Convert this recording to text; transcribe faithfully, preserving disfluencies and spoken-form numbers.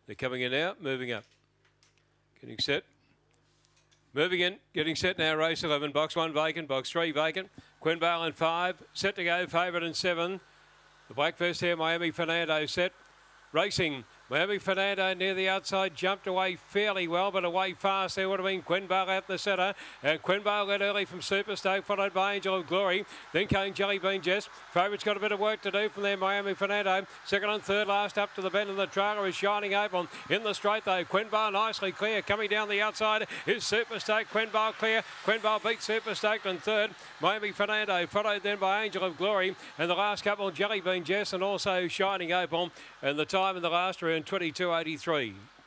They're coming in now, moving up. Getting set. Moving in, getting set now, race eleven, box one vacant, box three vacant. Quinn Bale in five, set to go, favourite in seven. The black first here, Miami Fernando set. Racing, Miami Fernando near the outside, jumped away fairly well, but away fast. There would have been Quinn Bale out the centre. And Quinn Bale led early from Superstoke, followed by Angel of Glory. Then came Jelly Bean Jess. Favourite's got a bit of work to do from there, Miami Fernando. Second and third last up to the bend, and the trailer is shining open. In the straight though, Quinn Bale nicely clear. Coming down the outside is Superstoke. Quinn Bale clear. Quinn Bale beats Superstoke in third. Miami Fernando followed then by Angel of Glory. And the last couple, Jelly Bean Jess and also Shining Opal. And the time in the last round, twenty-two eighty-three.